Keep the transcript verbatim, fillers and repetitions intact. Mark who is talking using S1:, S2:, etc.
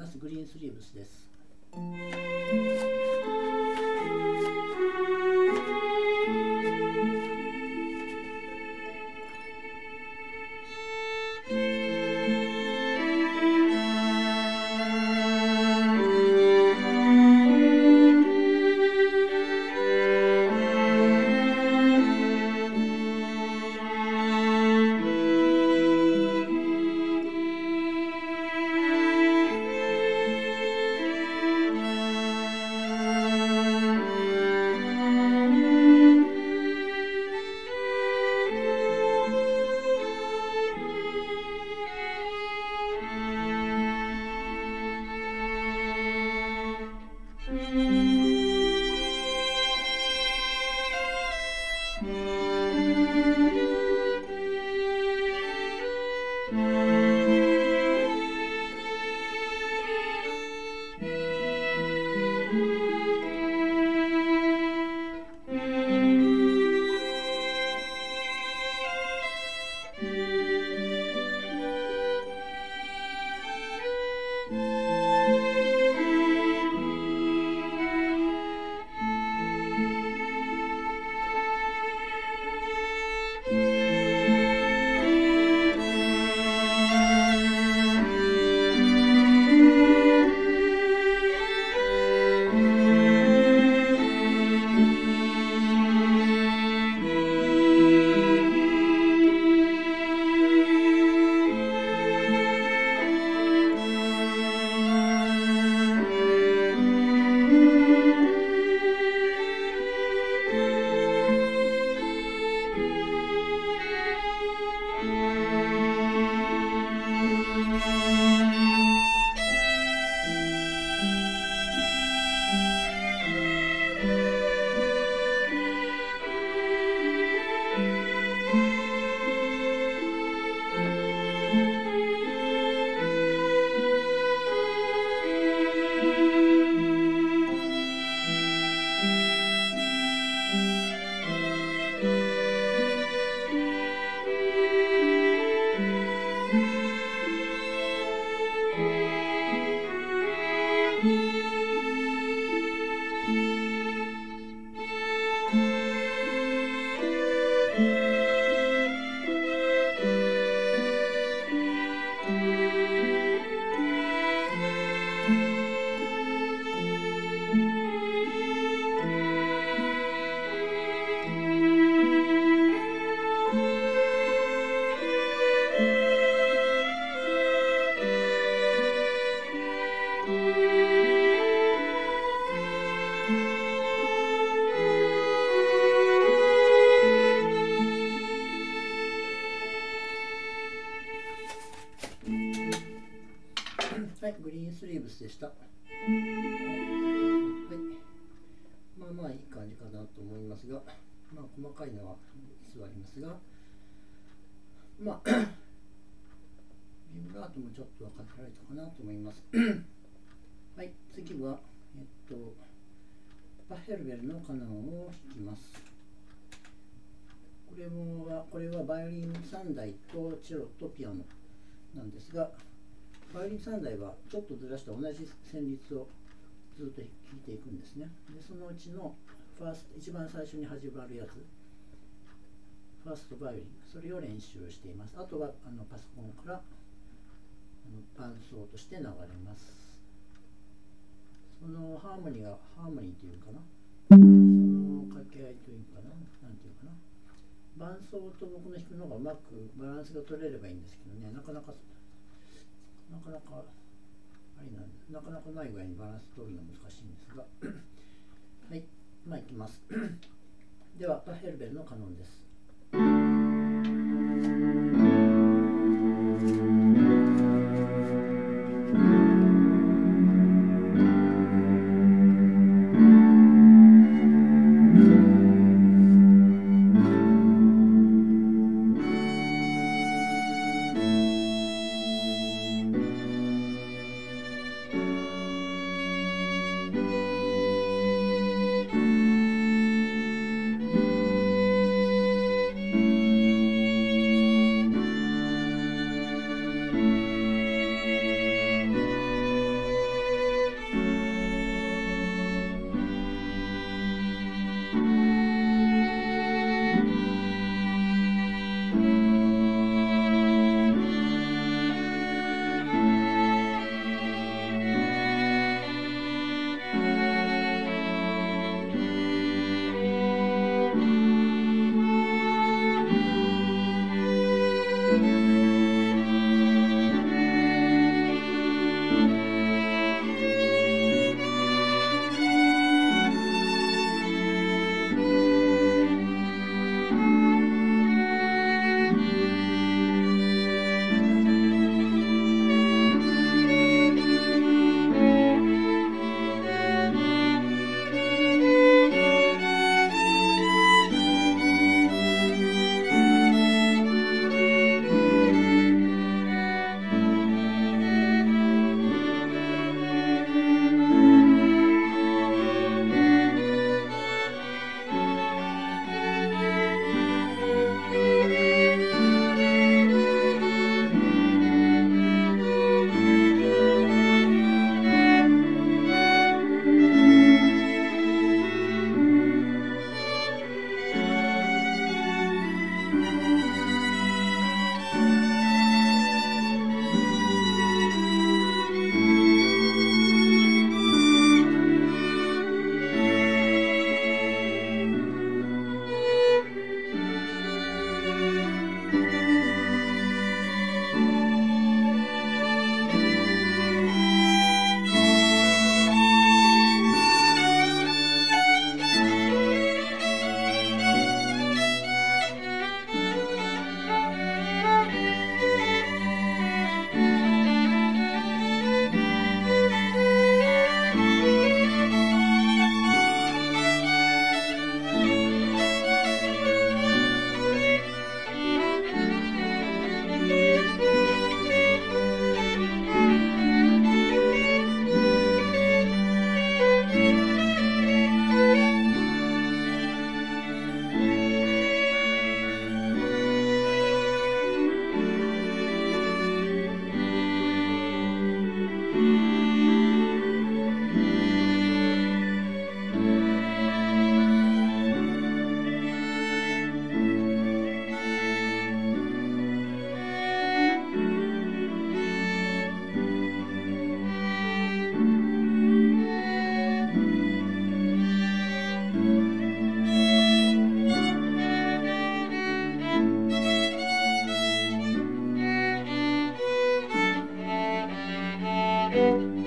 S1: ます。グリーンスリーブスです。はい、グリーンスリーブスでした。はい、まあまあいい感じかなと思いますが、まあ細かいのは実はありますが、まあビブラートもちょっと分かられたかなと思います。はい、次はえっとパヘルベルのカノンを弾きます。これもはこれはバイオリンさんだいとチェロとピアノなんですが、バイオリンさんだいはちょっとずらした同じ旋律をずっと弾いていくんですね。でそのうちのファースト、一番最初に始まるやつ、ファーストバイオリン、それを練習しています。あとはあのパソコンからあの伴奏として流れます。そのハーモニーがハーモニーというかな、その掛け合いというかな、なんていうかな、伴奏と僕の弾くのがうまくバランスが取れればいいんですけどね、なかなかなかなかあれなんで、なかなかない具合にバランス取るのは難しいんですがはい、まあいきますではパヘルベルのカノンです。 す。